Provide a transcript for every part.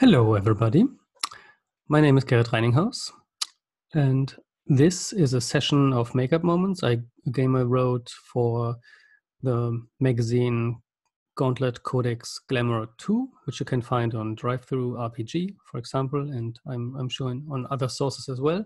Hello, everybody. My name is Gerrit Reininghaus, and this is a session of Makeup Moments, a game I wrote for the magazine Gauntlet Codex Glamour 2, which you can find on Drive-Thru RPG, for example, and I'm sure on other sources as well.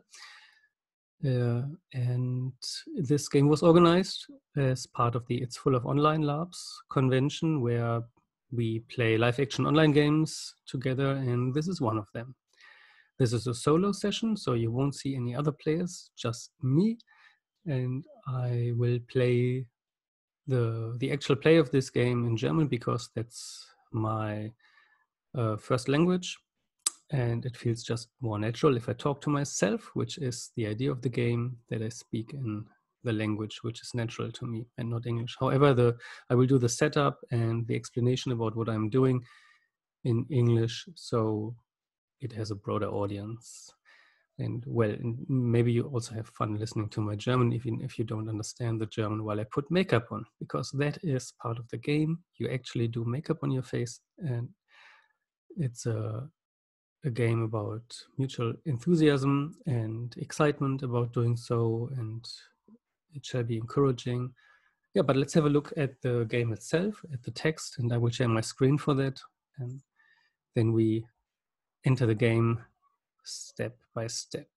And this game was organized as part of the It's Full of Online Labs convention, where we play live-action online games together, and this is one of them. This is a solo session, so you won't see any other players, just me, and I will play the actual play of this game in German because that's my first language, and it feels just more natural if I talk to myself, which is the idea of the game, that I speak in the language which is natural to me and not English. However, I will do the setup and the explanation about what I'm doing in English, so it has a broader audience. And well, maybe you also have fun listening to my German, even if you don't understand the German while I put makeup on, because that is part of the game. You actually do makeup on your face, and it's a game about mutual enthusiasm and excitement about doing so, and it shall be encouraging. Yeah, but let's have a look at the game itself, at the text, and I will share my screen for that. And then we enter the game step by step.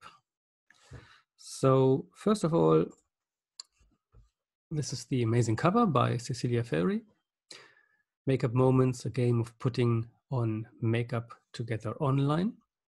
So first of all, this is the amazing cover by Cecilia Ferri. Makeup Moments, a game of putting on makeup together online.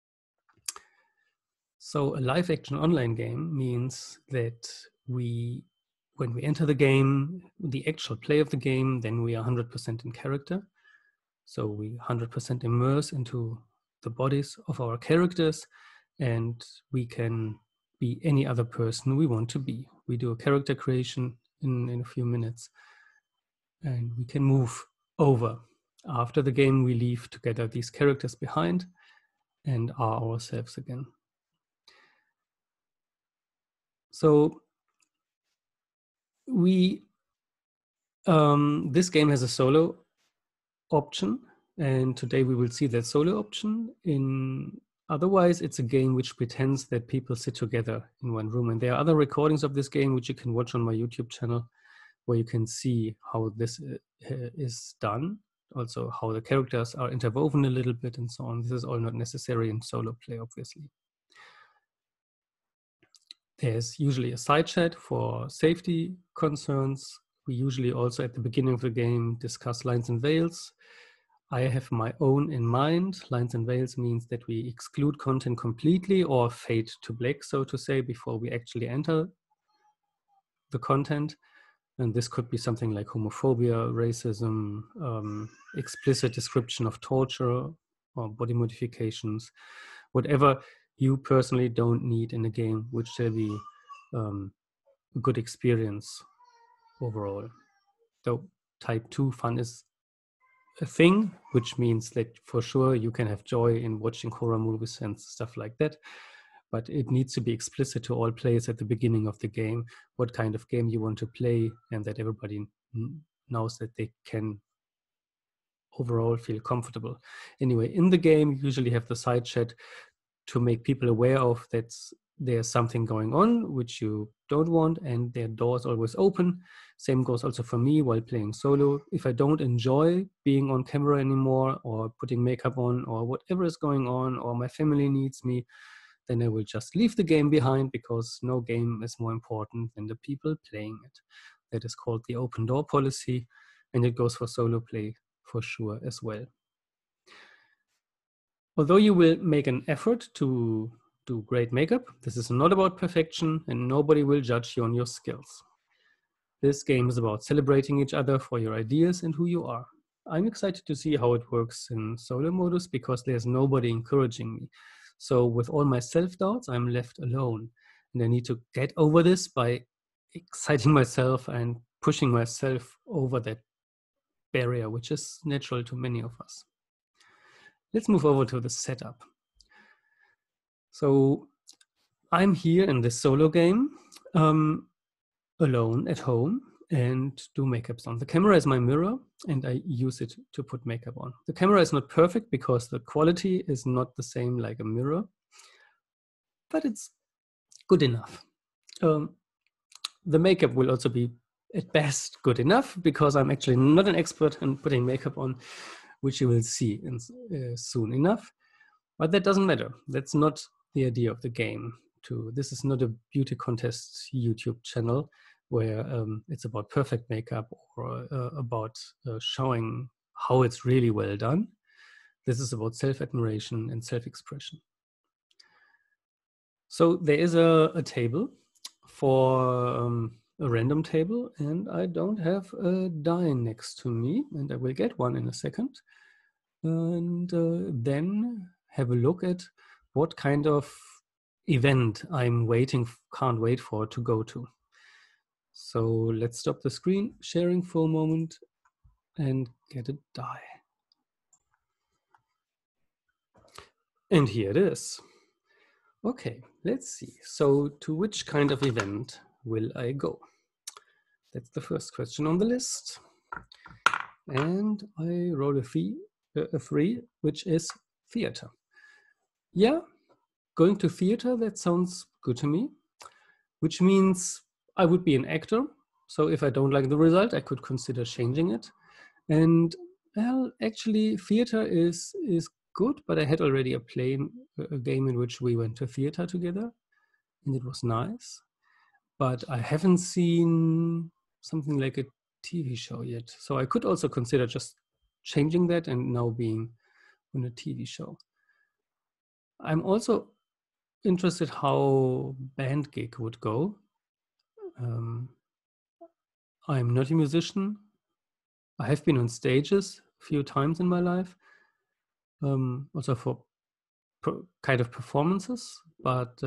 So a live action online game means that when we enter the game, the actual play of the game, then we are 100% in character. So we 100% immerse into the bodies of our characters, and we can be any other person we want to be. We do a character creation in a few minutes, and we can move over. After the game, we leave together these characters behind and are ourselves again. So this game has a solo option, and today we will see that solo option. Otherwise, it's a game which pretends that people sit together in one room, and there are other recordings of this game which you can watch on my YouTube channel, where you can see how this is done, also how the characters are interwoven a little bit and so on. This is all not necessary in solo play, obviously. There's usually a side chat for safety concerns. We usually also at the beginning of the game discuss lines and veils. I have my own in mind. Lines and veils means that we exclude content completely or fade to black, so to say, before we actually enter the content. And this could be something like homophobia, racism, explicit description of torture or body modifications, whatever you personally don't need in a game, which shall be a good experience overall. Though type 2 fun is a thing, which means that for sure you can have joy in watching horror movies and stuff like that. But it needs to be explicit to all players at the beginning of the game, what kind of game you want to play, and that everybody knows that they can overall feel comfortable. Anyway, in the game, you usually have the side chat to make people aware of that there's something going on which you don't want, and their door is always open. Same goes also for me while playing solo. If I don't enjoy being on camera anymore, or putting makeup on, or whatever is going on, or my family needs me, then I will just leave the game behind, because no game is more important than the people playing it. That is called the open door policy, and it goes for solo play for sure as well. Although you will make an effort to do great makeup, this is not about perfection, and nobody will judge you on your skills. This game is about celebrating each other for your ideas and who you are. I'm excited to see how it works in solo modus, because there's nobody encouraging me. So with all my self-doubts, I'm left alone, and I need to get over this by exciting myself and pushing myself over that barrier, which is natural to many of us. Let's move over to the setup. So I'm here in this solo game, alone at home, and do makeups on. The camera is my mirror, and I use it to put makeup on. The camera is not perfect because the quality is not the same like a mirror, but it's good enough. The makeup will also be at best good enough because I'm actually not an expert in putting makeup on, which you will see soon enough. But that doesn't matter. That's not the idea of the game. This is not a beauty contest YouTube channel where it's about perfect makeup or about showing how it's really well done. This is about self-admiration and self-expression. So there is a table for a random table, and I don't have a die next to me, and I will get one in a second. And then have a look at what kind of event I'm can't wait for to go to. So let's stop the screen sharing for a moment and get a die. And here it is. Okay, let's see. So to which kind of event will I go? That's the first question on the list. And I roll a 3, which is theater. Yeah, going to theater, that sounds good to me, which means I would be an actor. So if I don't like the result, I could consider changing it. And well, actually theater is good, but I had already a game in which we went to theater together, and it was nice. But I haven't seen something like a TV show yet. So I could also consider just changing that and now being on a TV show. I'm also interested how band gig would go. I'm not a musician. I have been on stages a few times in my life, also for kind of performances, but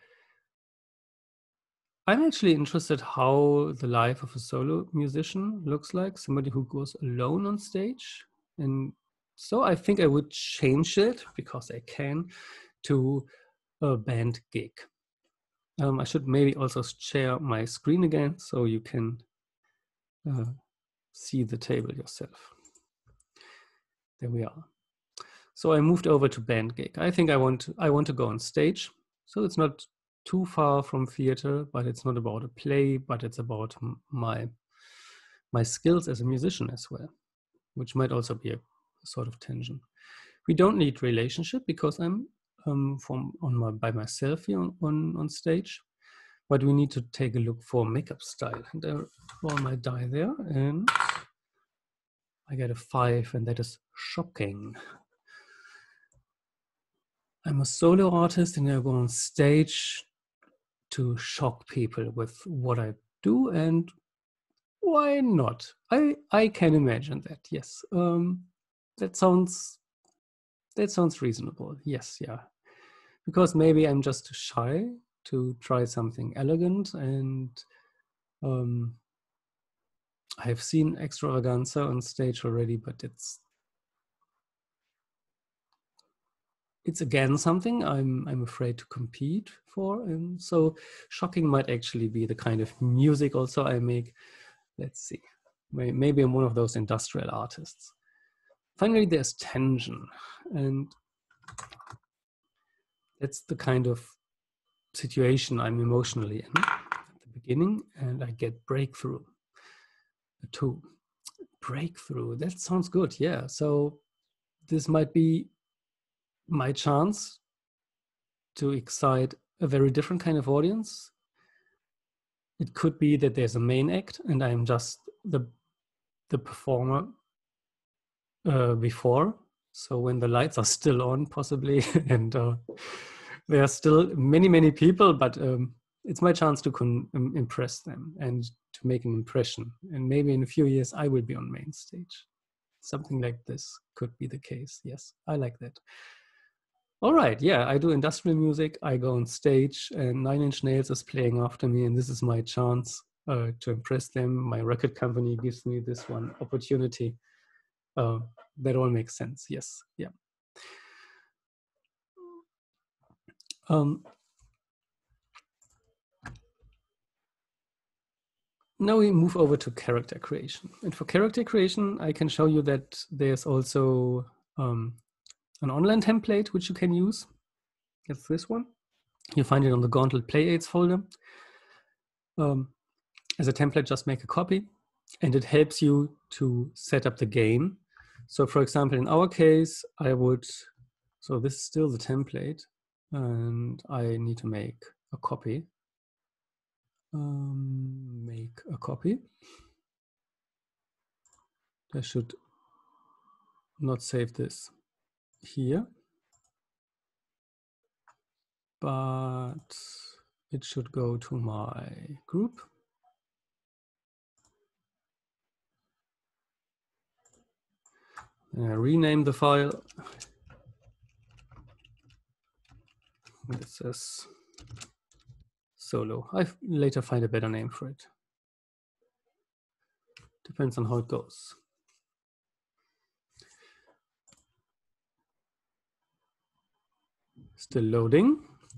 I'm actually interested how the life of a solo musician looks like, somebody who goes alone on stage. And so I think I would change it, because I can, to a band gig. I should maybe also share my screen again so you can see the table yourself. There we are. So I moved over to band gig. I think I want to go on stage. So it's not too far from theater, but it's not about a play, but it's about my skills as a musician as well, which might also be a sort of tension. We don't need relationship because I'm by myself here on stage, but we need to take a look for makeup style. And I roll my die there, and I get a 5, and that is shocking. I'm a solo artist, and I go on stage to shock people with what I do, and why not? I can imagine that. Yes, that sounds reasonable. Yes, yeah, because maybe I'm just too shy to try something elegant, and I've seen extravaganza on stage already, but it's again something I'm afraid to compete for, and so shocking might actually be the kind of music also I make. Let's see, maybe I'm one of those industrial artists. Finally, there's tension, and that's the kind of situation I'm emotionally in at the beginning, and I get breakthrough. A 2. Breakthrough, that sounds good. Yeah, so this might be my chance to excite a very different kind of audience. It could be that there's a main act and I'm just the performer before. So when the lights are still on, possibly, and there are still many people, but it's my chance to impress them and to make an impression. And maybe in a few years, I will be on main stage. Something like this could be the case. Yes, I like that. All right, yeah, I do industrial music. I go on stage, and Nine Inch Nails is playing after me, and this is my chance to impress them. My record company gives me this one opportunity. That all makes sense. Yes, yeah. Now we move over to character creation. And for character creation, I can show you that there's also an online template which you can use. It's this one. You find it on the Gauntlet Play Aids folder. As a template, just make a copy, and it helps you to set up the game. So for example, in our case, so this is still the template, and I need to make a copy. Make a copy. I should not save this here, but it should go to my group. Rename the file. This is solo. I later find a better name for it. Depends on how it goes. Still loading.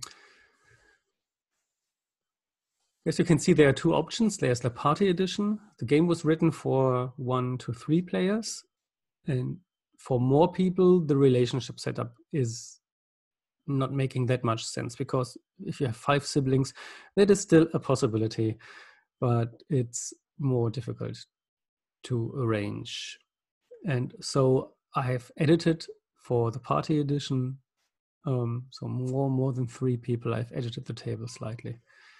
As you can see, there are two options. There's the party edition. The game was written for 1 to 3 players. And for more people, the relationship setup is not making that much sense, because if you have 5 siblings, that is still a possibility, but it's more difficult to arrange. And so I have edited for the party edition. So more than 3 people, I've edited the table slightly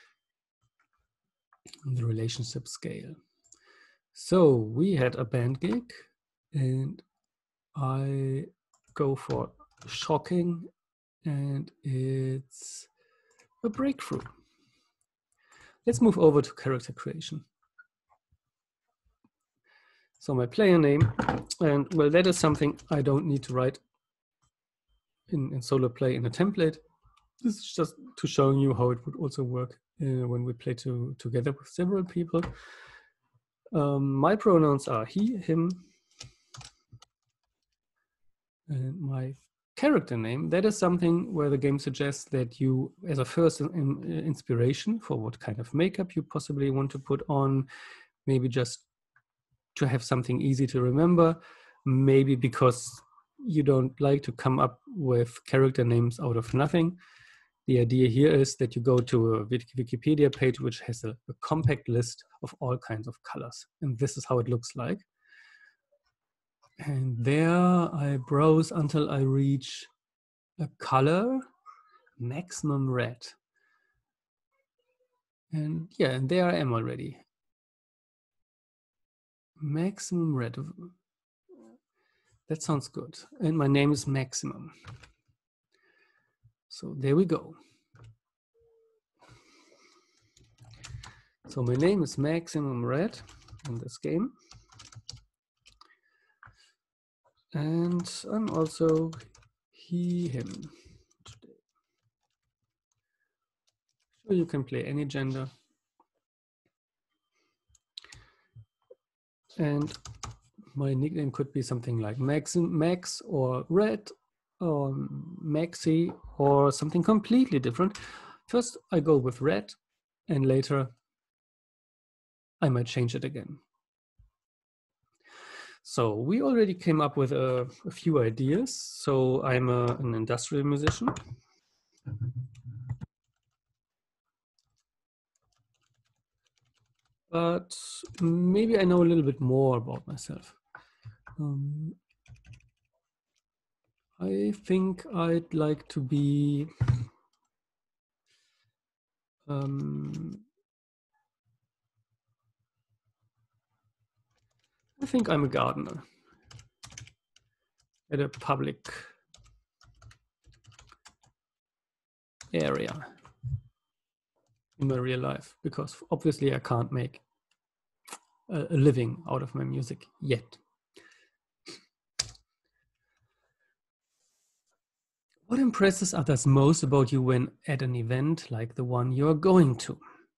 on the relationship scale. So we had a band gig, and I go for shocking, and it's a breakthrough. Let's move over to character creation. So my player name, and well, that is something I don't need to write in solo play in a template. This is just to show you how it would also work when we play together with several people. My pronouns are he, him, and my character name, that is something where the game suggests that you, as a first inspiration for what kind of makeup you possibly want to put on, maybe just to have something easy to remember, maybe because you don't like to come up with character names out of nothing. The idea here is that you go to a Wikipedia page which has a compact list of all kinds of colors. And this is how it looks like. And there I browse until I reach a color, maximum red. And yeah, and there I am already. Maximum red. That sounds good. And my name is Maximum. So there we go. So my name is Maximum Red in this game. And I'm also he, him today. So you can play any gender. And my nickname could be something like Max or Red or Maxi or something completely different. First, I go with Red, and later I might change it again. So we already came up with a few ideas. So I'm an industrial musician. But maybe I know a little bit more about myself. I think I'd like to be I think I'm a gardener at a public area in my real life, because obviously I can't make a living out of my music yet. What impresses others most about you when at an event like the one you're going to?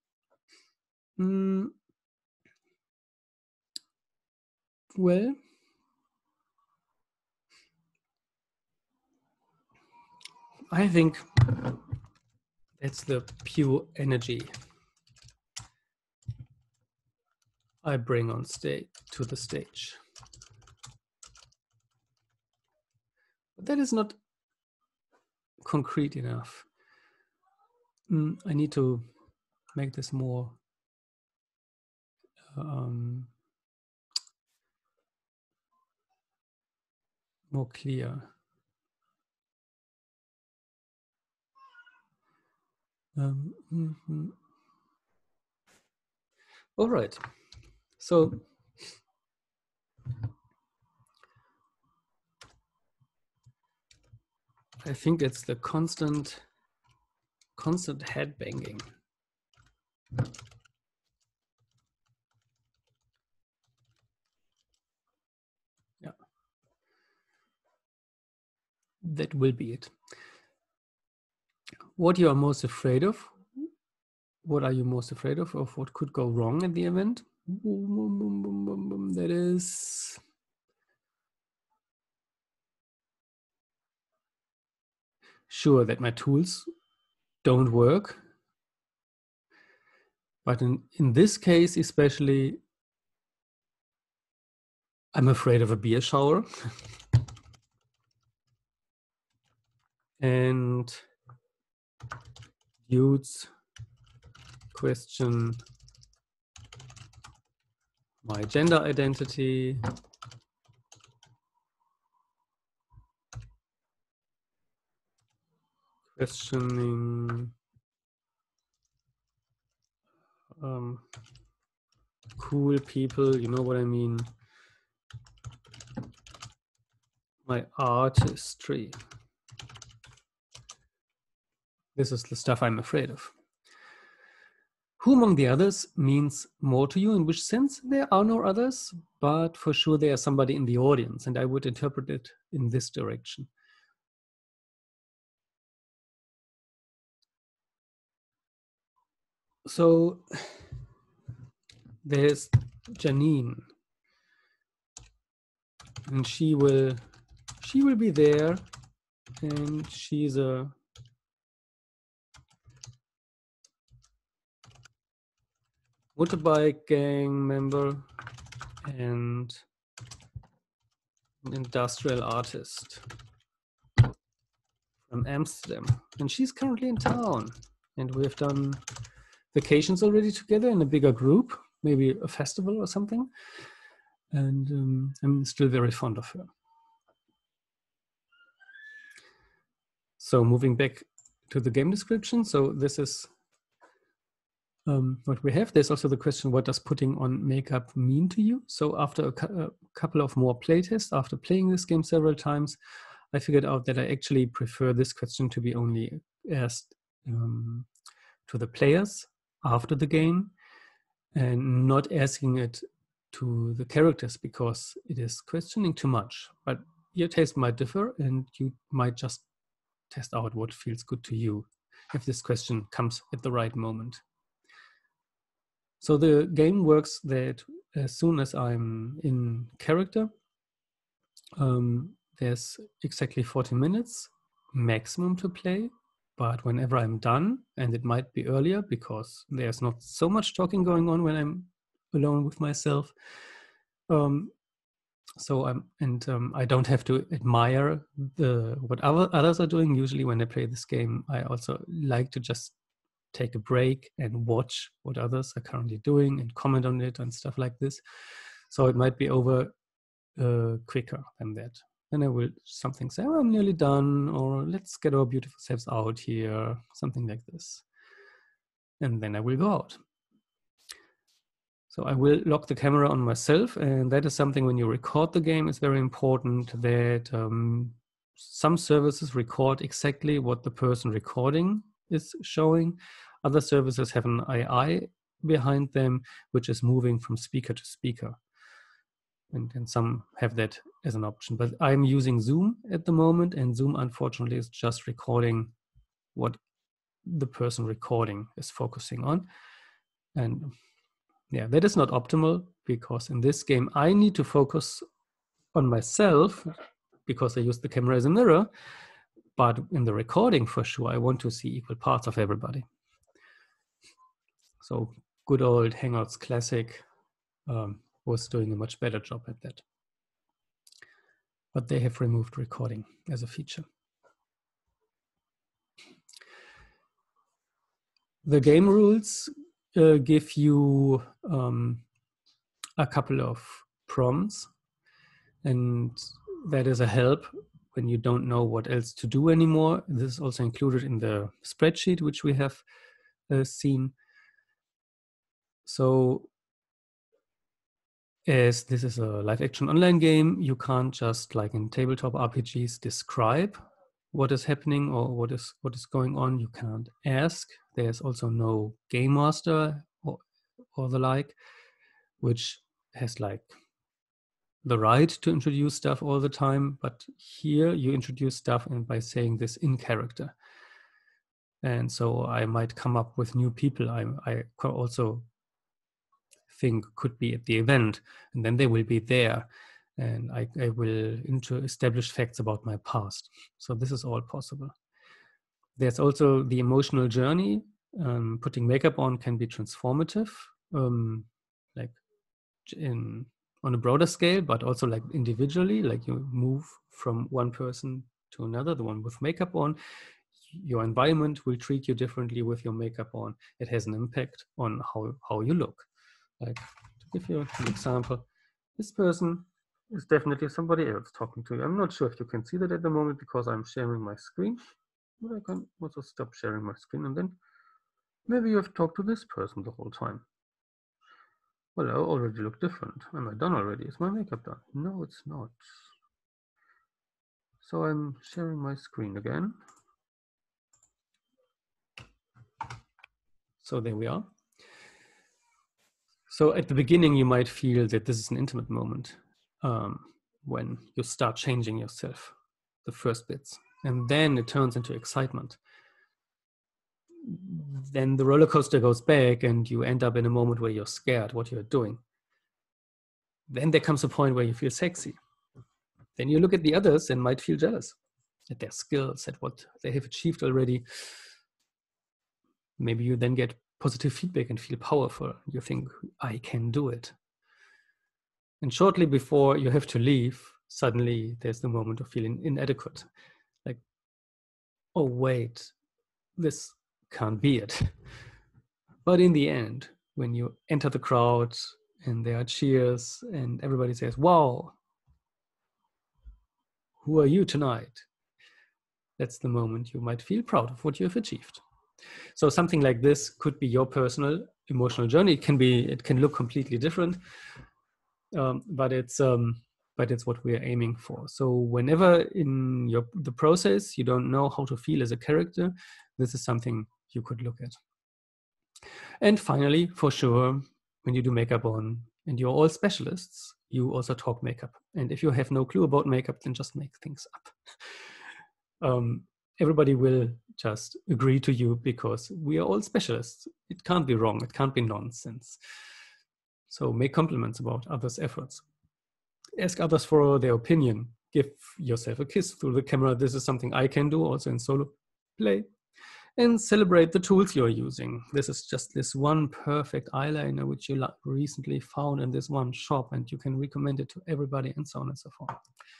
Well, I think it's the pure energy I bring on stage to the stage. But that is not concrete enough. I need to make this more more clear. All right. So I think it's the constant head banging. Yeah. That will be it. What you are most afraid of? What are you most afraid of what could go wrong at the event? That is sure that my tools don't work. But in this case, especially, I'm afraid of a beer shower. And dudes question my gender identity. Questioning cool people, you know what I mean? My artistry. This is the stuff I'm afraid of. Who among the others means more to you? In which sense? There are no others, but for sure there is somebody in the audience, and I would interpret it in this direction. So there's Janine, and she will be there, and she's a motorbike gang member and an industrial artist from Amsterdam, and she's currently in town, and we have done vacations already together in a bigger group, maybe a festival or something, and I'm still very fond of her. So moving back to the game description, so this is what we have. There's also the question, what does putting on makeup mean to you? So after a couple of more playtests, after playing this game several times, I figured out that I actually prefer this question to be only asked to the players after the game and not asking it to the characters, because it is questioning too much. But your taste might differ, and you might just test out what feels good to you if this question comes at the right moment. So the game works that as soon as I'm in character, there's exactly 40 minutes maximum to play. But whenever I'm done, and it might be earlier because there's not so much talking going on when I'm alone with myself, I don't have to admire what others are doing. Usually when I play this game, I also like to just take a break and watch what others are currently doing and comment on it and stuff like this. So it might be over quicker than that. Then I will something say, oh, I'm nearly done, or let's get our beautiful selves out here, something like this. And then I will go out. So I will lock the camera on myself, and that is something when you record the game is very important, that some services record exactly what the person recording is showing. Other services have an AI behind them, which is moving from speaker to speaker. And some have that as an option. But I'm using Zoom at the moment, and Zoom, unfortunately, is just recording what the person recording is focusing on. And yeah, that is not optimal, because in this game, I need to focus on myself because I use the camera as a mirror. But in the recording, for sure, I want to see equal parts of everybody. So good old Hangouts classic, was doing a much better job at that. But they have removed recording as a feature. The game rules give you a couple of prompts, and that is a help when you don't know what else to do anymore. This is also included in the spreadsheet, which we have seen. So as this is a live action online game, you can't just, like in tabletop RPGs, describe what is happening or what is going on. You can't ask. There's also no game master or the like, which has like the right to introduce stuff all the time. But here you introduce stuff and by saying this in character. And so I might come up with new people I also think could be at the event, and then they will be there, and I will establish facts about my past. So this is all possible. There's also the emotional journey. Putting makeup on can be transformative, like on a broader scale, but also like individually, like you move from one person to another, the one with makeup on. Your environment will treat you differently with your makeup on. It has an impact on how you look. Like, to give you an example, this person is definitely somebody else talking to you. I'm not sure if you can see that at the moment because I'm sharing my screen, but I can also stop sharing my screen, and then maybe you have talked to this person the whole time. Well, I already look different. Am I done already? Is my makeup done? No, it's not. So I'm sharing my screen again. So there we are. So at the beginning, you might feel that this is an intimate moment when you start changing yourself, the first bits. And then it turns into excitement. Then the roller coaster goes back and you end up in a moment where you're scared what you're doing. Then there comes a point where you feel sexy. Then you look at the others and might feel jealous at their skills, at what they have achieved already. Maybe you then get positive feedback and feel powerful. You think, I can do it. And shortly before you have to leave, suddenly there's the moment of feeling inadequate. Like, oh, wait, this can't be it. But in the end, when you enter the crowd and there are cheers and everybody says, wow, who are you tonight? That's the moment you might feel proud of what you have achieved. So something like this could be your personal emotional journey. It can look completely different, but it's what we are aiming for. So whenever in the process you don't know how to feel as a character, this is something you could look at. And finally, for sure, when you do makeup on and you're all specialists, you also talk makeup. And if you have no clue about makeup, then just make things up. Everybody will just agree to you because we are all specialists. It can't be wrong. It can't be nonsense. So make compliments about others' efforts. Ask others for their opinion. Give yourself a kiss through the camera. This is something I can do also in solo play. And celebrate the tools you're using. This is just this one perfect eyeliner which you recently found in this one shop, and you can recommend it to everybody, and so on and so forth.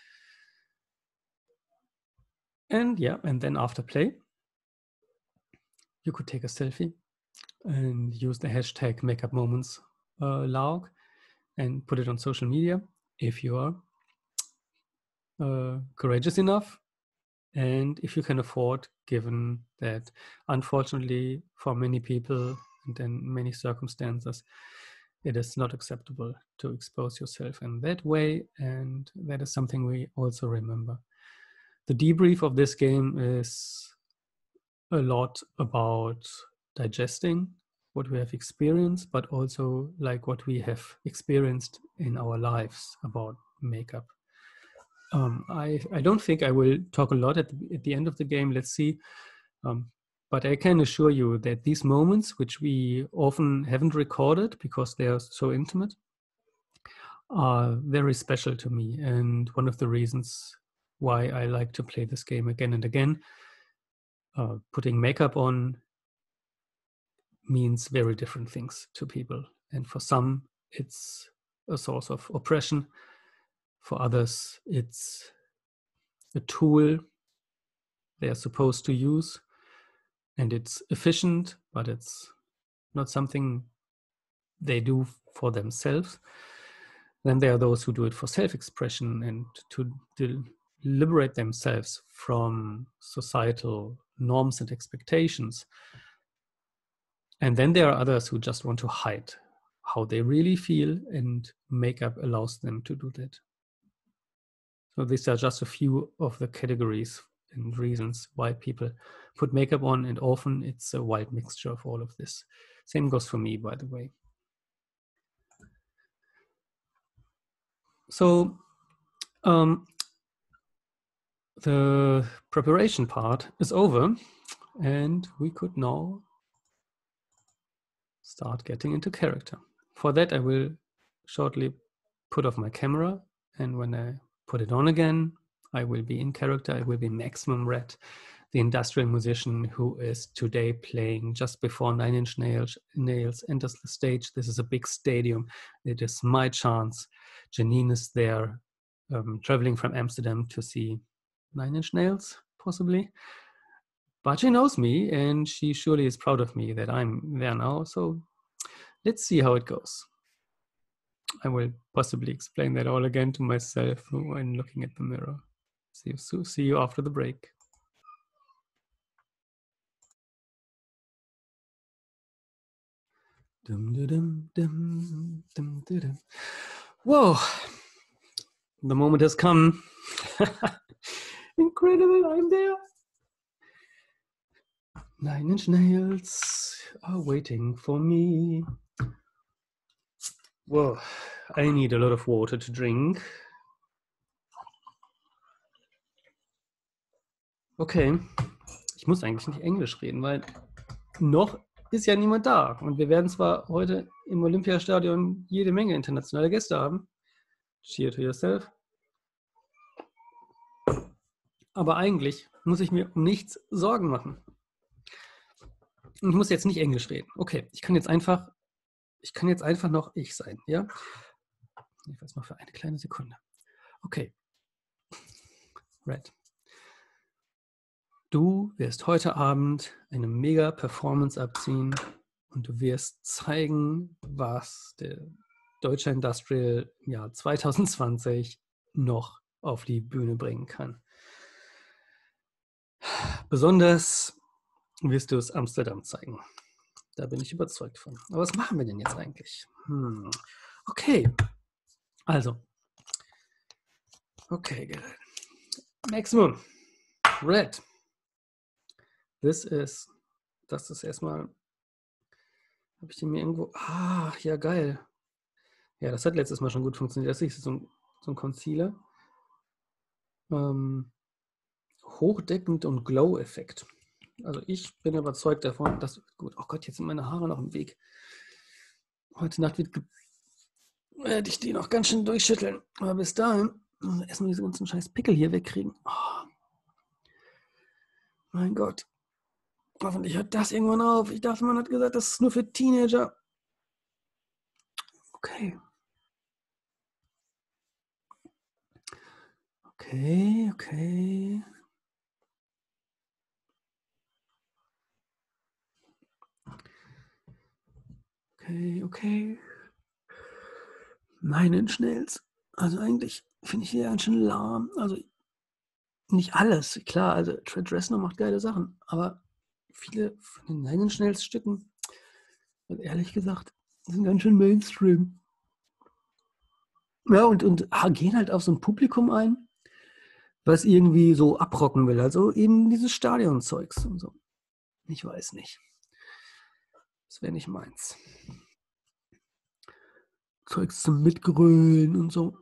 And yeah, and then after play, you could take a selfie and use the hashtag #MakeupMoments LARG and put it on social media if you are courageous enough. And if you can afford, given that unfortunately for many people and in many circumstances, it is not acceptable to expose yourself in that way. And that is something we also remember. The debrief of this game is a lot about digesting what we have experienced, but also like what we have experienced in our lives about makeup. I don't think I will talk a lot at the end of the game. Let's see. But I can assure you that these moments, which we often haven't recorded because they are so intimate, are very special to me. And one of the reasons why I like to play this game again and again. Putting makeup on means very different things to people. And for some, it's a source of oppression. For others, it's a tool they're supposed to use, and it's efficient, but it's not something they do for themselves. Then there are those who do it for self-expression and to liberate themselves from societal norms and expectations. And then there are others who just want to hide how they really feel, and makeup allows them to do that. So these are just a few of the categories and reasons why people put makeup on, and often it's a wild mixture of all of this. Same goes for me, by the way. So the preparation part is over, and we could now start getting into character. For that, I will shortly put off my camera, and when I put it on again, I will be in character. I will be Maximum Red, the industrial musician who is today playing just before Nine Inch Nails enters the stage. This is a big stadium. It is my chance. Janine is there, traveling from Amsterdam to see Nine Inch Nails, possibly. But she knows me, and she surely is proud of me that I'm there now. So let's see how it goes. I will possibly explain that all again to myself when looking at the mirror. See you after the break. Whoa, the moment has come. Incredible, I'm there. Nine Inch Nails are waiting for me. Whoa, I need a lot of water to drink. Okay, ich muss eigentlich nicht Englisch reden, weil noch ist ja niemand da. Und wir werden zwar heute im Olympiastadion jede Menge internationale Gäste haben. Cheer to yourself. Aber eigentlich muss ich mir um nichts Sorgen machen. Und ich muss jetzt nicht Englisch reden. Okay, ich kann jetzt einfach noch ich sein, ja? Ich weiß noch für eine kleine Sekunde. Okay. Red. Du wirst heute Abend eine mega Performance abziehen und du wirst zeigen, was der Deutsche Industrial im Jahr 2020 noch auf die Bühne bringen kann. Besonders wirst du es Amsterdam zeigen. Da bin ich überzeugt von. Aber was machen wir denn jetzt eigentlich? Okay. Also. Okay, good. Maximum. Red. Das ist erstmal, habe ich den mir irgendwo, ja geil. Ja, das hat letztes Mal schon gut funktioniert. Das ist so ein Concealer. Hochdeckend und Glow-Effekt. Also ich bin überzeugt davon, dass, gut, oh Gott, jetzt sind meine Haare noch im Weg. Heute Nacht werde ich die noch ganz schön durchschütteln. Aber bis dahin erstmal diese ganzen scheiß Pickel hier wegkriegen. Oh. Mein Gott. Hoffentlich hört das irgendwann auf. Ich dachte, man hat gesagt, das ist nur für Teenager. Okay. Okay. Nine Inch Nails. Also eigentlich finde ich die ganz schön lahm. Also nicht alles, klar. Also Trent Reznor macht geile Sachen, aber viele von den Nine Inch Nails Stücken, also ehrlich gesagt, sind ganz schön Mainstream. Ja, und gehen halt auf so ein Publikum ein, was irgendwie so abrocken will. Also eben dieses Stadion-Zeugs und so. Ich weiß nicht. Das wäre nicht meins. Zeugs zum Mitgrölen und so.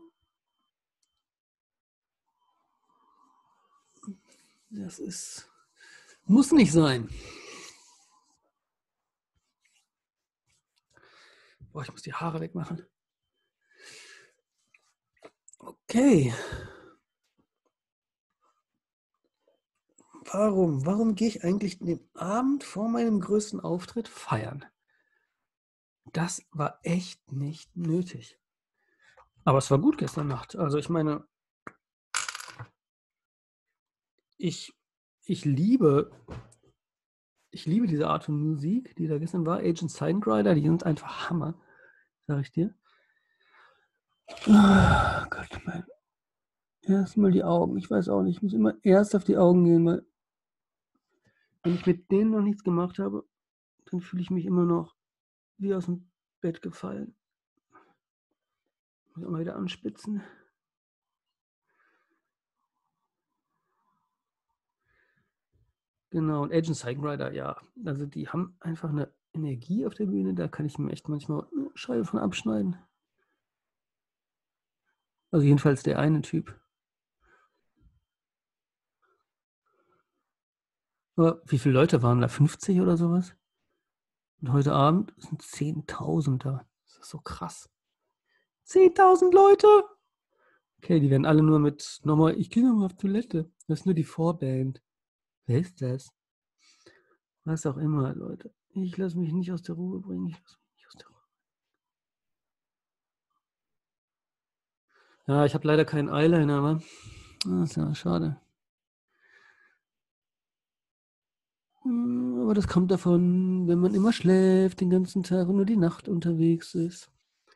Das muss nicht sein. Boah, ich muss die Haare wegmachen. Okay. Warum gehe ich eigentlich den Abend vor meinem größten Auftritt feiern? Das war echt nicht nötig. Aber es war gut gestern Nacht. Also ich meine, ich liebe diese Art von Musik, die da gestern war. Agent Sidecrider, die sind einfach Hammer, sag ich dir. Oh Gott, mein. Erstmal die Augen. Ich weiß auch nicht, ich muss immer erst auf die Augen gehen, weil wenn ich mit denen noch nichts gemacht habe, dann fühle ich mich immer noch wie aus dem Bett gefallen. Muss ich mal wieder anspitzen. Genau, und Agent Sidecrider, ja. Also die haben einfach eine Energie auf der Bühne, da kann ich mir echt manchmal eine Scheibe von abschneiden. Also jedenfalls der eine Typ. Aber wie viele Leute waren da? 50 oder sowas? Und heute Abend sind 10.000 da. Das ist so krass. 10.000 Leute! Okay, die werden alle nur mit nochmal, ich gehe nochmal auf Toilette. Das ist nur die Vorband. Wer ist das? Was auch immer, Leute. Ich lasse mich nicht aus der Ruhe bringen. Ich lasse mich nicht aus der Ruhe. Ja, ich habe leider keinen Eyeliner, aber das ist ja schade. Aber das kommt davon, wenn man immer schläft den ganzen Tag und nur die Nacht unterwegs ist.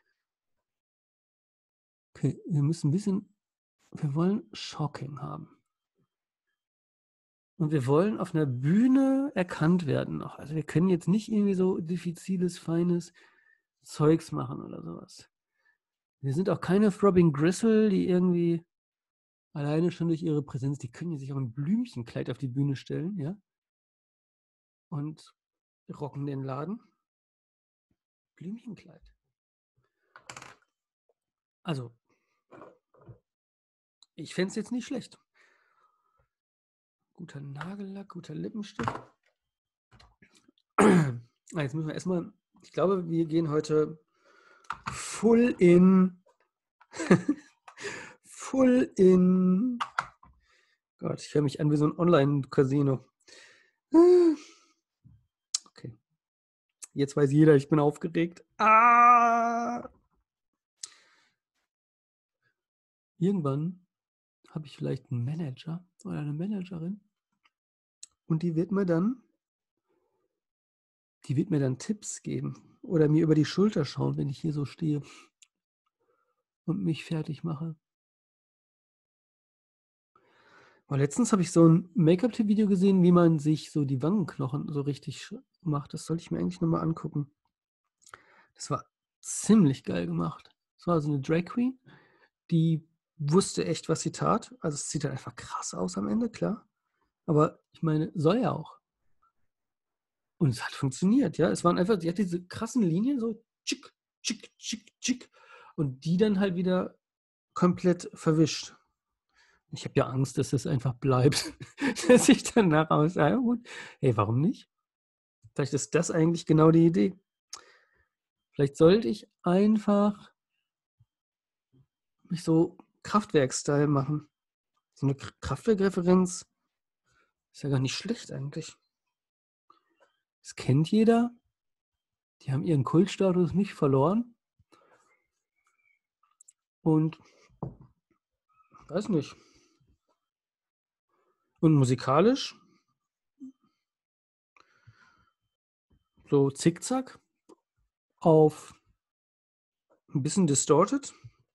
Okay, wir müssen ein bisschen, wir wollen Shocking haben. Und wir wollen auf einer Bühne erkannt werden noch. Also wir können jetzt nicht irgendwie so diffiziles, feines Zeugs machen oder sowas. Wir sind auch keine Throbbing Gristle, die irgendwie alleine schon durch ihre Präsenz, die können sich auch ein Blümchenkleid auf die Bühne stellen, ja, und rocken den Laden. Blümchenkleid. Also, ich fände es jetzt nicht schlecht. Guter Nagellack, guter Lippenstift. Jetzt müssen wir erstmal, ich glaube, wir gehen heute full in Gott, ich höre mich an wie so ein Online-Casino. Okay. Jetzt weiß jeder, ich bin aufgeregt. Irgendwann habe ich vielleicht einen Manager oder eine Managerin und die wird mir dann Tipps geben oder mir über die Schulter schauen, wenn ich hier so stehe und mich fertig mache. Aber letztens habe ich so ein Make-up-Video gesehen, wie man sich so die Wangenknochen so richtig macht. Das sollte ich mir eigentlich nochmal angucken. Das war ziemlich geil gemacht. Das war so eine Drag Queen, die wusste echt, was sie tat. Also es sieht halt einfach krass aus am Ende, klar. Aber ich meine, soll ja auch. Und es hat funktioniert, ja. Es waren einfach, die hat diese krassen Linien, so tschick, tschick, tschick, tschick. Und die dann halt wieder komplett verwischt. Ich habe ja Angst, dass das einfach bleibt. Dass ich danach aussage, gut, hey, warum nicht? Vielleicht ist das eigentlich genau die Idee. Vielleicht sollte ich einfach mich so Kraftwerk-Style machen. So eine Kraftwerk-Referenz ist ja gar nicht schlecht eigentlich. Das kennt jeder. Die haben ihren Kultstatus nicht verloren. Und weiß nicht. Und musikalisch so zickzack auf ein bisschen distorted.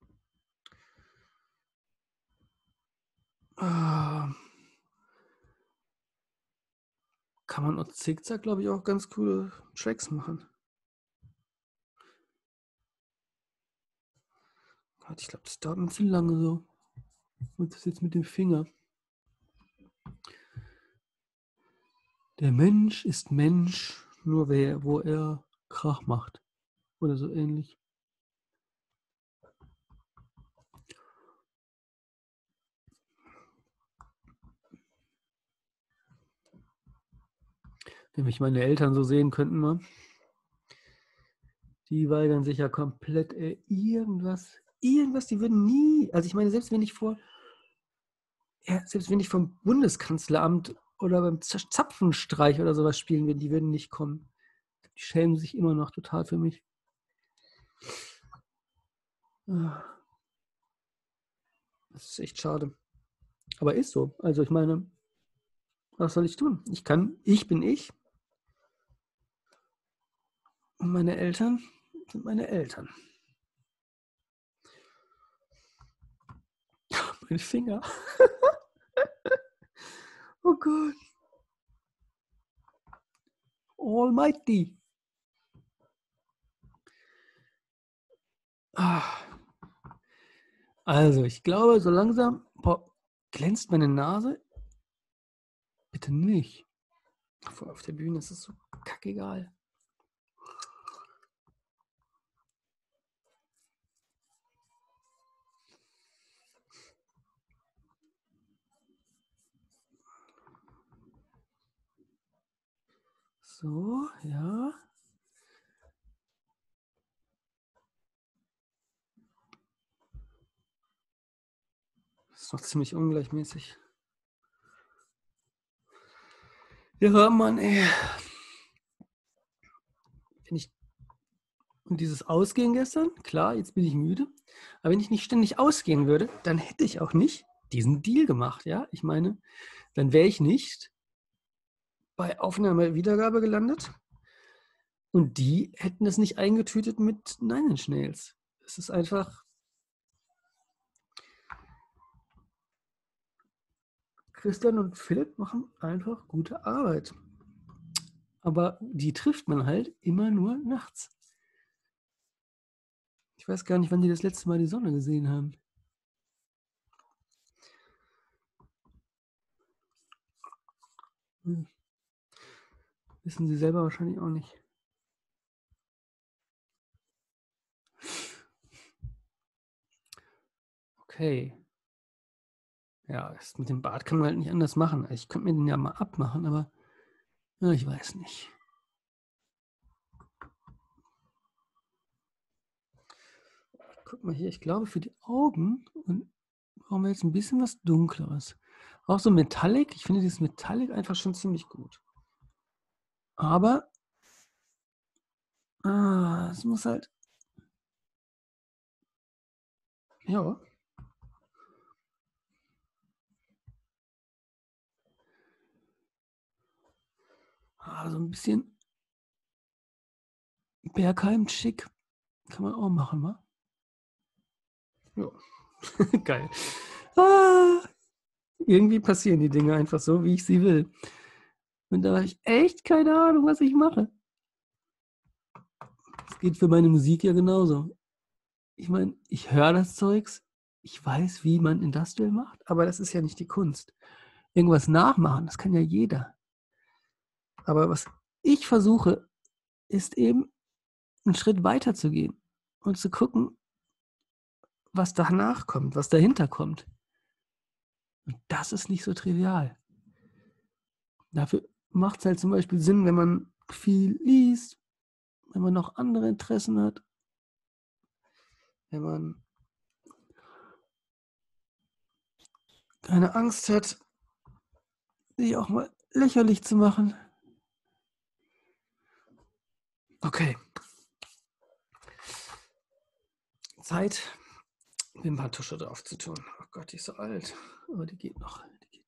Kann man auf zickzack, glaube ich, auch ganz coole Tracks machen. Gott, ich glaube, das dauert mir zu lange so. Und das jetzt mit dem Finger. Der Mensch ist Mensch, nur wo er Krach macht. Oder so ähnlich. Wenn mich meine Eltern so sehen könnten, mal. Die weigern sich ja komplett, irgendwas, die würden nie, also ich meine, selbst wenn ich vom Bundeskanzleramt oder beim Zapfenstreich oder sowas spielen würde, die würden nicht kommen. Die schämen sich immer noch total für mich. Das ist echt schade. Aber ist so. Also ich meine, was soll ich tun? Ich bin ich und meine Eltern sind meine Eltern. Mein Finger. Oh Gott. Almighty. Also, ich glaube, so langsam glänzt meine Nase. Bitte nicht. Auf der Bühne ist es so kackegal. So, ja. Das ist noch ziemlich ungleichmäßig. Ja, Mann, ey. Und dieses Ausgehen gestern, klar, jetzt bin ich müde. Aber wenn ich nicht ständig ausgehen würde, dann hätte ich auch nicht diesen Deal gemacht, ja. Ich meine, dann wäre ich nicht bei Aufnahme-Wiedergabe gelandet. Und die hätten es nicht eingetütet mit Nine Inch Nails. Es ist einfach, Christian und Philipp machen einfach gute Arbeit. Aber die trifft man halt immer nur nachts. Ich weiß gar nicht, wann die das letzte Mal die Sonne gesehen haben. Wissen sie selber wahrscheinlich auch nicht. Okay. Ja, das mit dem Bart kann man halt nicht anders machen. Ich könnte mir den ja mal abmachen, aber ja, ich weiß nicht. Guck mal hier, ich glaube für die Augen brauchen wir jetzt ein bisschen was Dunkleres. Auch so Metallic. Ich finde dieses Metallic einfach schon ziemlich gut. Aber es muss halt. Ja. So ein bisschen Bergheim-Schick kann man auch machen, wa? Ja. Geil. Irgendwie passieren die Dinge einfach so, wie ich sie will. Und da habe ich echt keine Ahnung, was ich mache. Das geht für meine Musik ja genauso. Ich meine, ich höre das Zeugs, ich weiß, wie man Industrial macht, aber das ist ja nicht die Kunst. Irgendwas nachmachen, das kann ja jeder. Aber was ich versuche, ist eben einen Schritt weiter zu gehen und zu gucken, was danach kommt, was dahinter kommt. Und das ist nicht so trivial. Dafür macht es halt zum Beispiel Sinn, wenn man viel liest, wenn man noch andere Interessen hat, wenn man keine Angst hat, sich auch mal lächerlich zu machen. Okay. Zeit, Wimperntusche drauf zu tun. Oh Gott, die ist so alt. Aber die geht noch.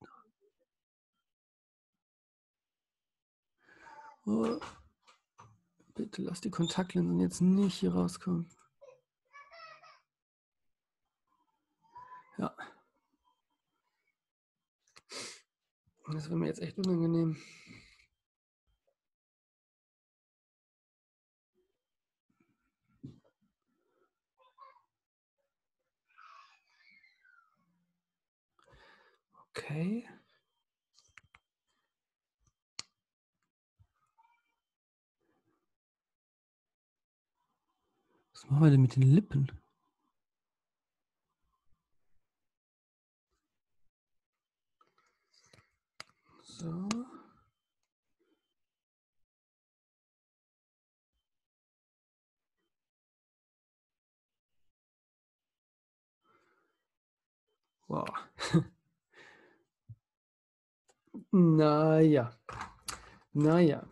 Oh, bitte lass die Kontaktlinsen jetzt nicht hier rauskommen. Ja. Das wäre mir jetzt echt unangenehm. Okay. Was machen wir denn mit den Lippen? So. Wow. Naja. Naja.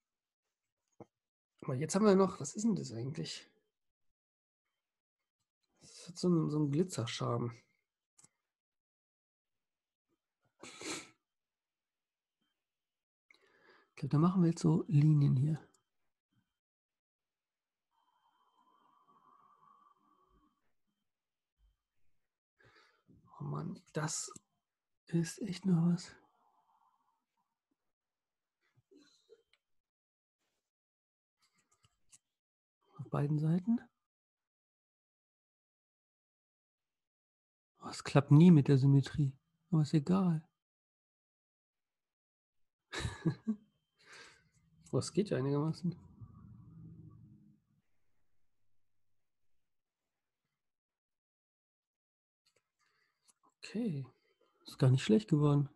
Aber jetzt haben wir noch, was ist denn das eigentlich? Das hat so einen Glitzerscharme. glaube, da machen wir jetzt so Linien hier. Oh Mann, das ist echt noch was. Auf beiden Seiten. Oh, es klappt nie mit der Symmetrie. Aber ist egal. Oh, es geht ja einigermaßen. Okay. Ist gar nicht schlecht geworden.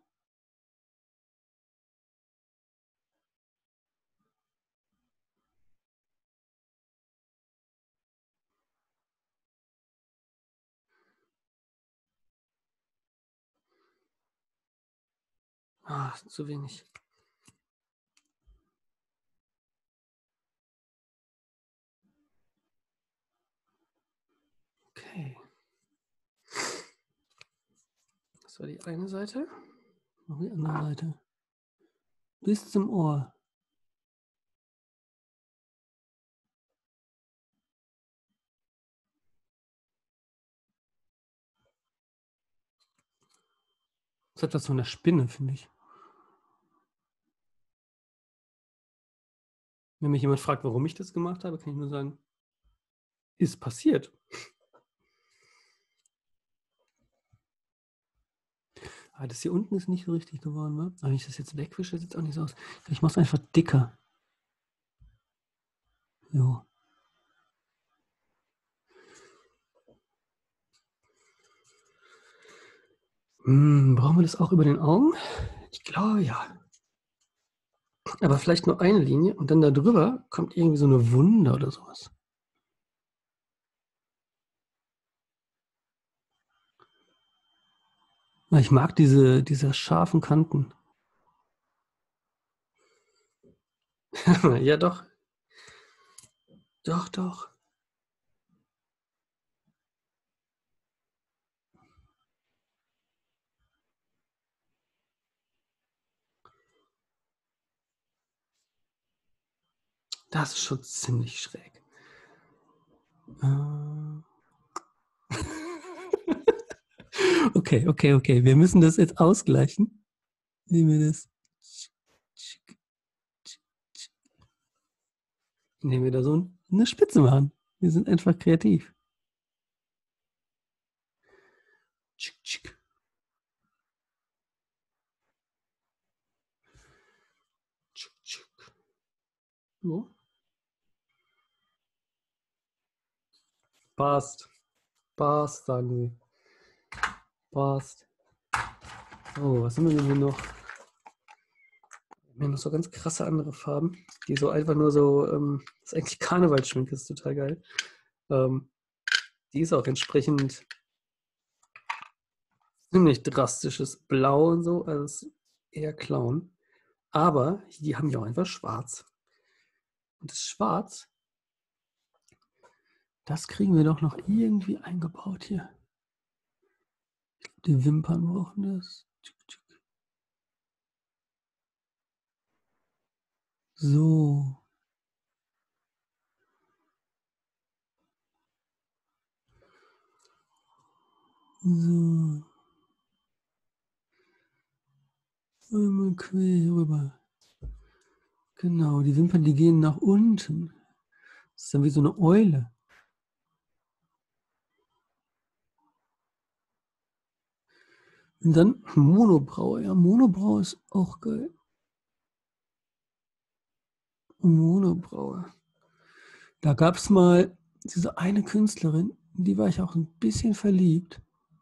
Ah, zu wenig. Okay. Das war die eine Seite. Noch die andere Seite. Bis zum Ohr. Das hat was von der Spinne, finde ich. Wenn mich jemand fragt, warum ich das gemacht habe, kann ich nur sagen, ist passiert. Ah, das hier unten ist nicht so richtig geworden, ne? Aber wenn ich das jetzt wegwische, sieht es auch nicht so aus. Ich mache es einfach dicker. Jo. Brauchen wir das auch über den Augen? Ich glaube, ja. Aber vielleicht nur eine Linie und dann da drüber kommt irgendwie so eine Wunde oder sowas. Ich mag diese scharfen Kanten. Ja, doch. Doch, doch. Das ist schon ziemlich schräg. Okay. Wir müssen das jetzt ausgleichen. Nehmen wir das. Nehmen wir da so eine Spitze machen. Wir sind einfach kreativ. So. Passt. Passt, sagen wir. Passt. Oh, was haben wir denn hier noch? Wir haben noch so ganz krasse andere Farben, die so einfach nur so, das ist eigentlich Karnevalsschminke, ist total geil. Die ist auch entsprechend ziemlich drastisches Blau und so, also ist eher Clown. Aber die haben ja auch einfach schwarz. Und das Schwarz, das kriegen wir doch noch irgendwie eingebaut hier. Die Wimpern brauchen das. So. So. Einmal quer rüber. Genau, die Wimpern, die gehen nach unten. Das ist dann wie so eine Eule. Und dann Monobraue. Ja, Monobraue ist auch geil. Monobraue. Da gab es mal diese eine Künstlerin, in die war ich auch ein bisschen verliebt.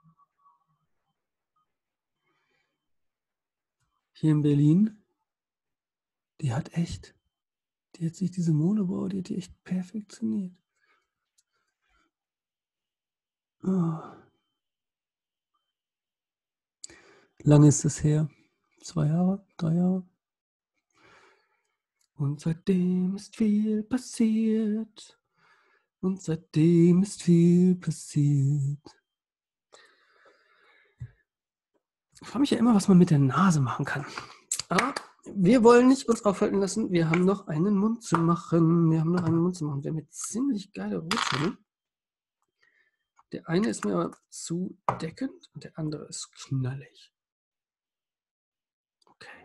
Hier in Berlin. Die hat sich diese Monobraue, die hat die echt perfektioniert. Oh. Lange ist es her? 2 Jahre? 3 Jahre? Und seitdem ist viel passiert. Und seitdem ist viel passiert. Ich frage mich ja immer, was man mit der Nase machen kann. Aber Wir wollen nicht uns aufhalten lassen. Wir haben noch einen Mund zu machen. Wir haben mit ziemlich geile Rottöne. Der eine ist mir aber zu deckend und der andere ist knallig. Okay.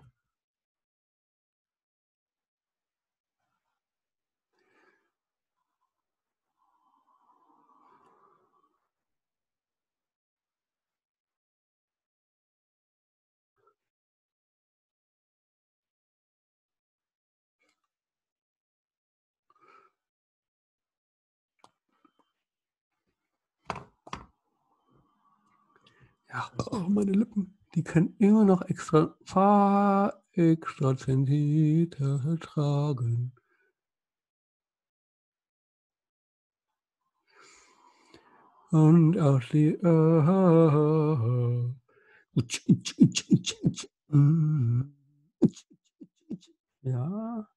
Ja, oh, meine Lippen, die können immer noch extra Zentimeter tragen. Und auch die ja.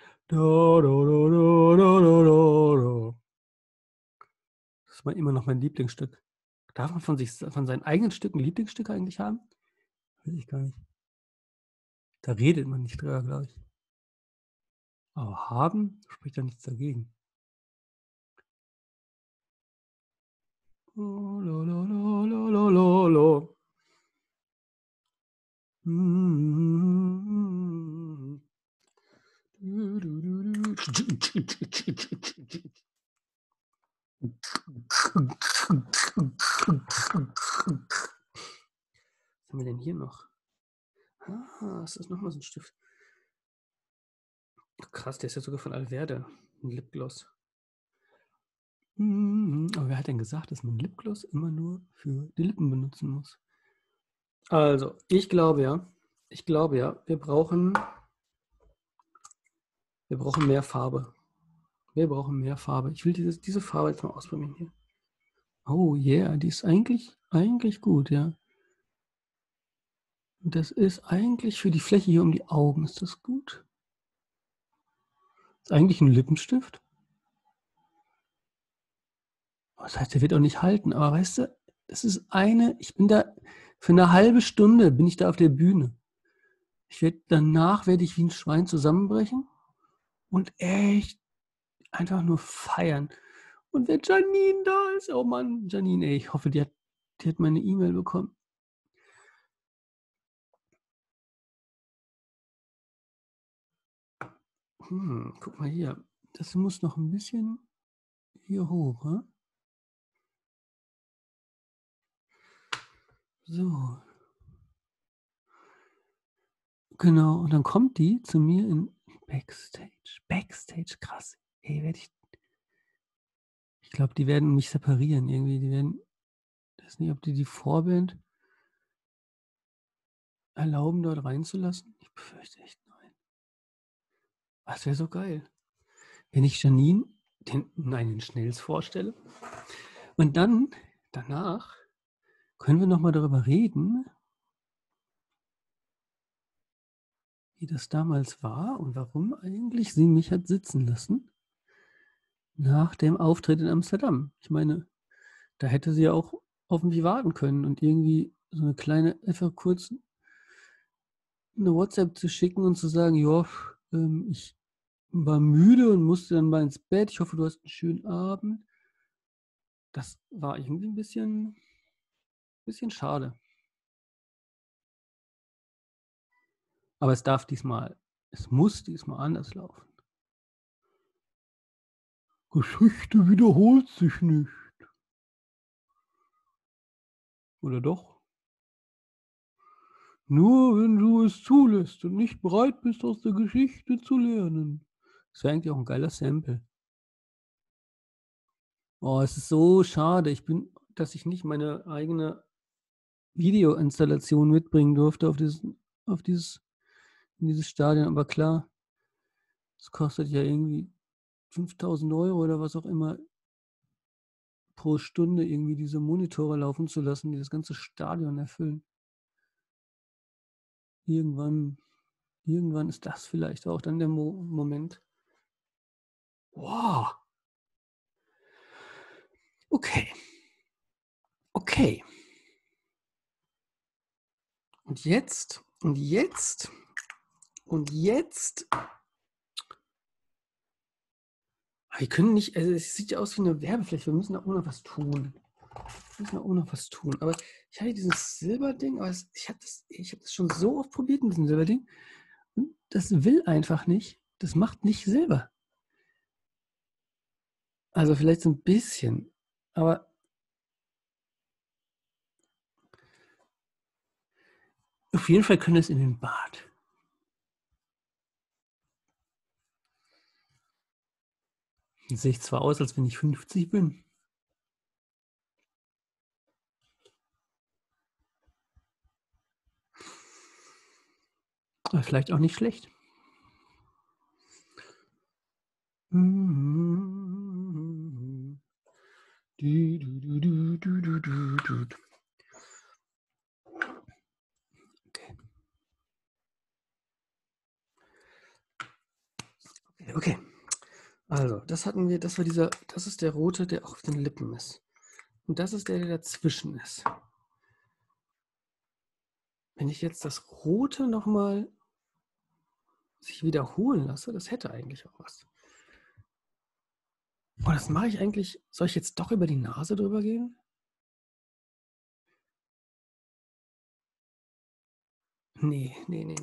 Das ist immer noch mein Lieblingsstück. Darf man von seinen eigenen Stücken Lieblingsstücke eigentlich haben? Weiß ich gar nicht. Da redet man nicht drüber, glaube ich. Aber haben spricht ja nichts dagegen. Was haben wir denn hier noch? Ah, ist das nochmal so ein Stift? Krass, der ist ja sogar von Alverde. Ein Lipgloss. Aber wer hat denn gesagt, dass man Lipgloss immer nur für die Lippen benutzen muss? Also, ich glaube ja, wir brauchen mehr Farbe. Wir brauchen mehr Farbe. Ich will diese Farbe jetzt mal ausprobieren hier. Oh yeah, die ist eigentlich gut, ja. Das ist eigentlich für die Fläche hier um die Augen, ist das gut? Das ist eigentlich ein Lippenstift. Das heißt, der wird auch nicht halten, aber weißt du, das ist ich bin da, für eine halbe Stunde bin ich da auf der Bühne. Danach werde ich wie ein Schwein zusammenbrechen und echt einfach nur feiern. Und wenn Janine da ist, oh Mann, Janine, ey, ich hoffe, die hat meine E-Mail bekommen. Guck mal hier. Das muss noch ein bisschen hier hoch. Ne? So. Genau. Und dann kommt die zu mir in Backstage. Backstage, krass. Ey, ich glaube, die werden mich separieren irgendwie. Ich weiß nicht, ob die Vorband erlauben, dort reinzulassen. Ich befürchte echt nein. Das wäre so geil. Wenn ich Janine den Schnells vorstelle. Und danach, können wir nochmal darüber reden, wie das damals war und warum eigentlich sie mich hat sitzen lassen nach dem Auftritt in Amsterdam. Ich meine, da hätte sie ja auch auf mich warten können und irgendwie so eine kleine, einfach kurz eine WhatsApp zu schicken und zu sagen, ja, ich war müde und musste dann mal ins Bett. Ich hoffe, du hast einen schönen Abend. Das war irgendwie ein bisschen schade. Aber es muss diesmal anders laufen. Geschichte wiederholt sich nicht. Oder doch? Nur wenn du es zulässt und nicht bereit bist, aus der Geschichte zu lernen. Das wäre eigentlich auch ein geiler Sample. Oh, es ist so schade, dass ich nicht meine eigene Videoinstallation mitbringen durfte in dieses Stadion. Aber klar, es kostet ja irgendwie 5.000 Euro oder was auch immer pro Stunde, irgendwie diese Monitore laufen zu lassen, die das ganze Stadion erfüllen. Irgendwann ist das vielleicht auch dann der Moment. Wow. Okay. Und jetzt Und jetzt, wir können nicht, also es sieht ja aus wie eine Werbefläche, wir müssen da auch noch was tun. Aber ich habe dieses Silberding, aber ich habe das schon so oft probiert mit diesem Silberding. Und das will einfach nicht. Das macht nicht Silber. Also vielleicht so ein bisschen. Aber auf jeden Fall können wir es in den Bad. Jetzt sehe ich zwar aus, als wenn ich 50 bin. Aber vielleicht auch nicht schlecht. Okay. Also, das hatten wir, das ist der rote, der auf den Lippen ist. Und das ist der, der dazwischen ist. Wenn ich jetzt das rote nochmal sich wiederholen lasse, das hätte eigentlich auch was. Oh, das mache ich eigentlich, soll ich jetzt doch über die Nase drüber gehen? Nee.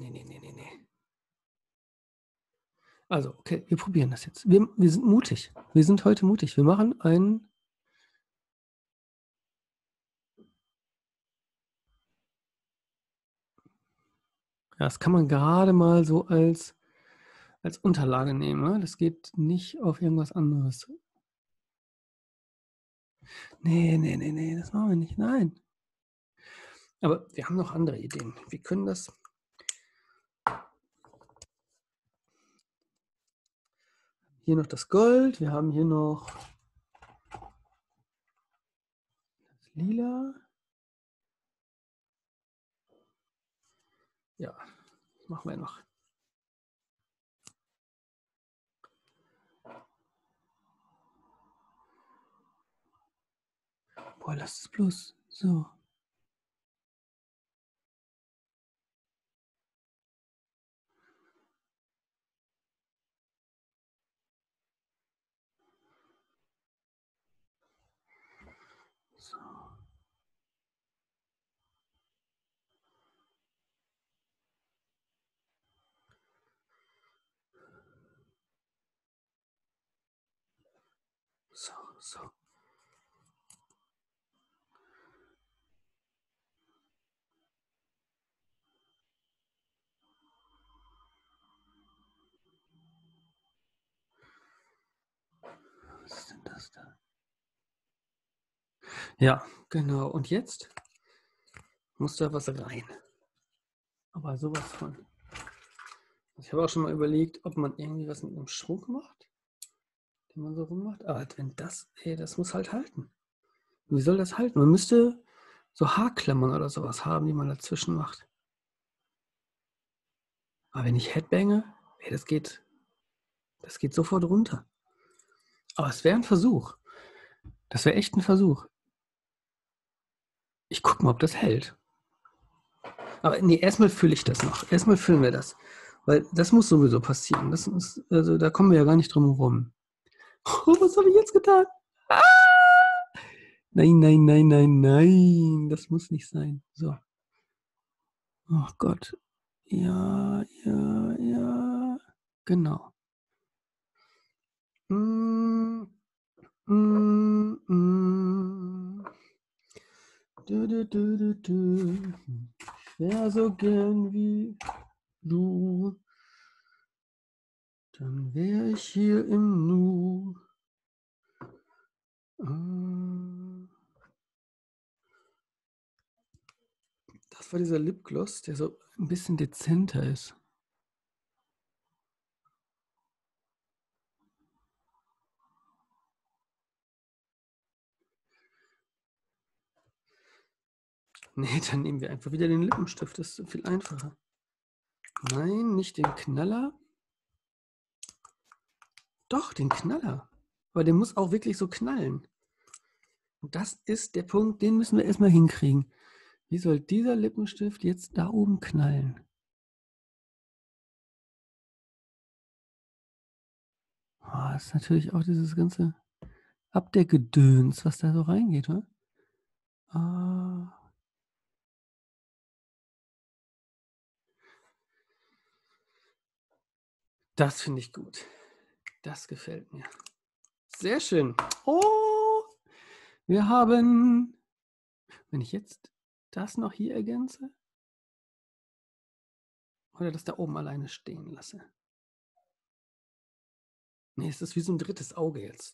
Also, okay, wir probieren das jetzt. Wir sind mutig. Wir sind heute mutig. Wir machen einen. Ja, das kann man gerade mal so als Unterlage nehmen. Ne? Das geht nicht auf irgendwas anderes. Nee, das machen wir nicht. Nein. Aber wir haben noch andere Ideen. Wir können das. Hier noch das Gold. Wir haben hier noch das Lila. Ja, das machen wir noch. Boah, lass es bloß. So. So. So. Was ist denn das da? Ja, genau. Und jetzt muss da was rein. Aber sowas von. Ich habe auch schon mal überlegt, ob man irgendwie was mit einem Schmuck macht, den man so rummacht. Aber wenn das, das muss halt halten. Wie soll das halten? Man müsste so Haarklammern oder sowas haben, die man dazwischen macht. Aber wenn ich Headbange, das geht sofort runter. Aber es wäre ein Versuch. Das wäre echt ein Versuch. Ich gucke mal, ob das hält. Aber nee, erstmal fülle ich das noch. Erstmal füllen wir das. Weil das muss sowieso passieren. Das ist, also da kommen wir ja gar nicht drum herum. Oh, was habe ich jetzt getan? Ah! Nein. Das muss nicht sein. So. Oh Gott. Ja. Genau. Mm, mm, mm. Ich wär so gern wie du. Dann wäre ich hier im Nu. Das war dieser Lipgloss, der so ein bisschen dezenter ist. Nee, dann nehmen wir einfach wieder den Lippenstift. Das ist viel einfacher. Nein, nicht den Knaller. Doch, den Knaller. Aber der muss auch wirklich so knallen. Und das ist der Punkt, den müssen wir erstmal hinkriegen. Wie soll dieser Lippenstift jetzt da oben knallen? ist natürlich auch dieses ganze Abdeckgedöns, was da so reingeht, ne? Das finde ich gut. Das gefällt mir. Sehr schön. Oh, wir haben, wenn ich jetzt das noch hier ergänze oder das da oben alleine stehen lasse. Nee, es ist wie so ein drittes Auge jetzt.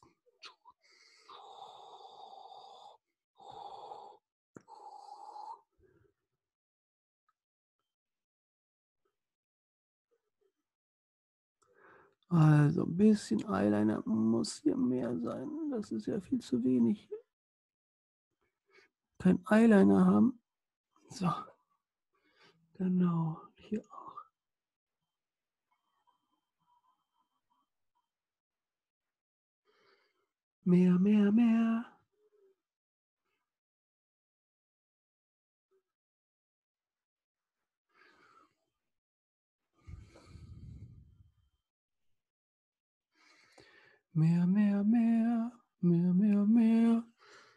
Also ein bisschen Eyeliner muss hier mehr sein. Das ist ja viel zu wenig. Kein Eyeliner haben. So. Genau. Hier auch. Mehr, mehr, mehr. Mehr, mehr, mehr. Mehr, mehr, mehr.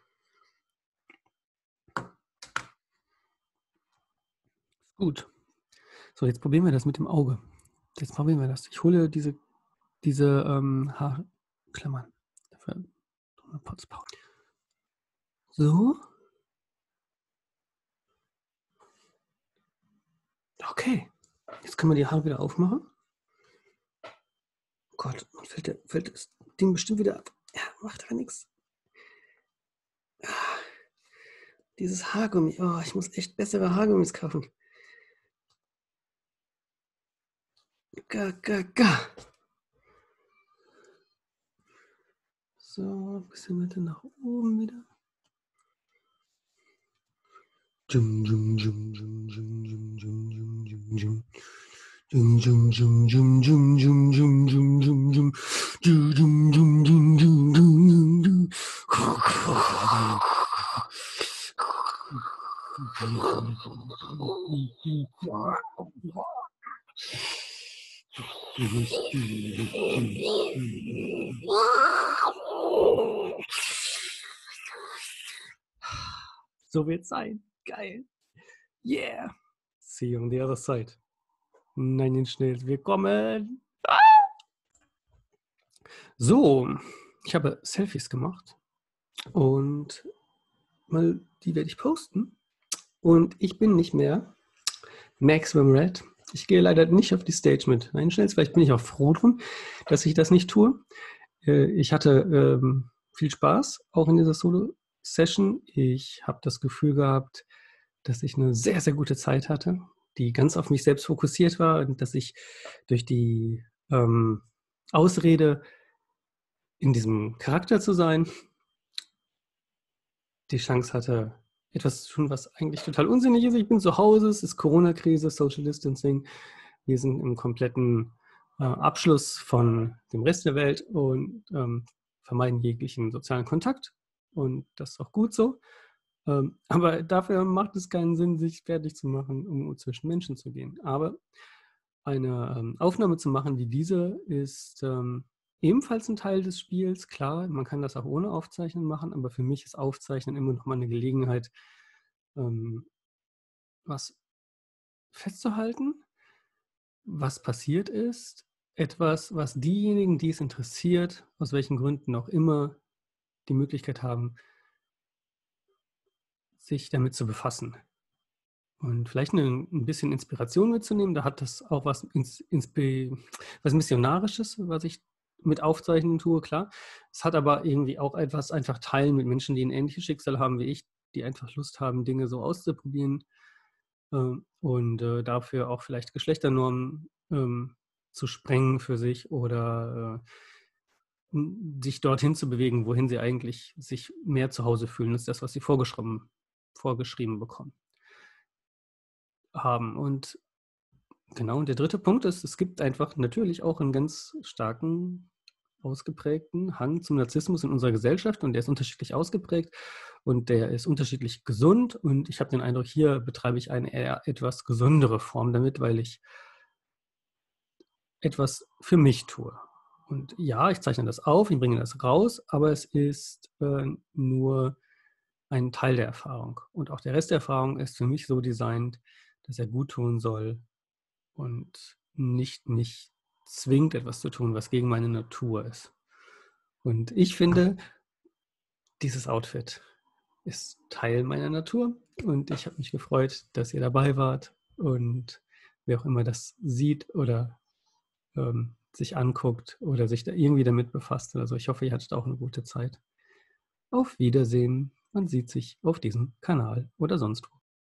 Gut. So, jetzt probieren wir das mit dem Auge. Jetzt probieren wir das. Ich hole diese Haarklammern. Dafür so. Okay. Jetzt können wir die Haare wieder aufmachen. Oh Gott, fällt das Ding bestimmt wieder ab. Ja, macht aber nichts. Dieses Haargummi. Oh, ich muss echt bessere Haargummis kaufen. So, ein bisschen weiter nach oben wieder. So wird's sein. Geil. Yeah. See you on the other side. Nein, den schnell. Wir kommen. So, ich habe Selfies gemacht und mal die werde ich posten. Und ich bin nicht mehr Maximum Red. Ich gehe leider nicht auf die Stage mit Nein, schnell. Vielleicht bin ich auch froh drum, dass ich das nicht tue. Ich hatte viel Spaß auch in dieser Solo-Session. Ich habe das Gefühl gehabt, dass ich eine sehr, sehr gute Zeit hatte, die ganz auf mich selbst fokussiert war und dass ich durch die Ausrede, in diesem Charakter zu sein, die Chance hatte, etwas zu tun, was eigentlich total unsinnig ist. Ich bin zu Hause, es ist Corona-Krise, Social Distancing. Wir sind im kompletten Abschluss von dem Rest der Welt und vermeiden jeglichen sozialen Kontakt. Und das ist auch gut so. Aber dafür macht es keinen Sinn, sich fertig zu machen, um zwischen Menschen zu gehen. Aber eine Aufnahme zu machen wie diese ist ebenfalls ein Teil des Spiels. Klar, man kann das auch ohne Aufzeichnen machen, aber für mich ist Aufzeichnen immer noch mal eine Gelegenheit, was festzuhalten, was passiert ist. Etwas, was diejenigen, die es interessiert, aus welchen Gründen auch immer, die Möglichkeit haben, sich damit zu befassen. Und vielleicht ein bisschen Inspiration mitzunehmen. Da hat das auch was Missionarisches, was ich mit Aufzeichnen tue, klar. Es hat aber irgendwie auch etwas einfach teilen mit Menschen, die ein ähnliches Schicksal haben wie ich, die einfach Lust haben, Dinge so auszuprobieren und dafür auch vielleicht Geschlechternormen zu sprengen für sich oder sich dorthin zu bewegen, wohin sie eigentlich sich mehr zu Hause fühlen, ist das, was sie vorgeschrieben bekommen haben. Und genau, und der dritte Punkt ist, es gibt einfach natürlich auch einen ganz starken, ausgeprägten Hang zum Narzissmus in unserer Gesellschaft und der ist unterschiedlich ausgeprägt und der ist unterschiedlich gesund und ich habe den Eindruck, hier betreibe ich eine eher etwas gesündere Form damit, weil ich etwas für mich tue. Und ja, ich zeichne das auf, ich bringe das raus, aber es ist nur ein Teil der Erfahrung. Und auch der Rest der Erfahrung ist für mich so designt, dass er gut tun soll und nicht mich zwingt, etwas zu tun, was gegen meine Natur ist. Und ich finde, dieses Outfit ist Teil meiner Natur und ich habe mich gefreut, dass ihr dabei wart und wer auch immer das sieht oder sich anguckt oder sich da irgendwie damit befasst oder so. Ich hoffe, ihr hattet auch eine gute Zeit. Auf Wiedersehen. Man sieht sich auf diesem Kanal oder sonst wo.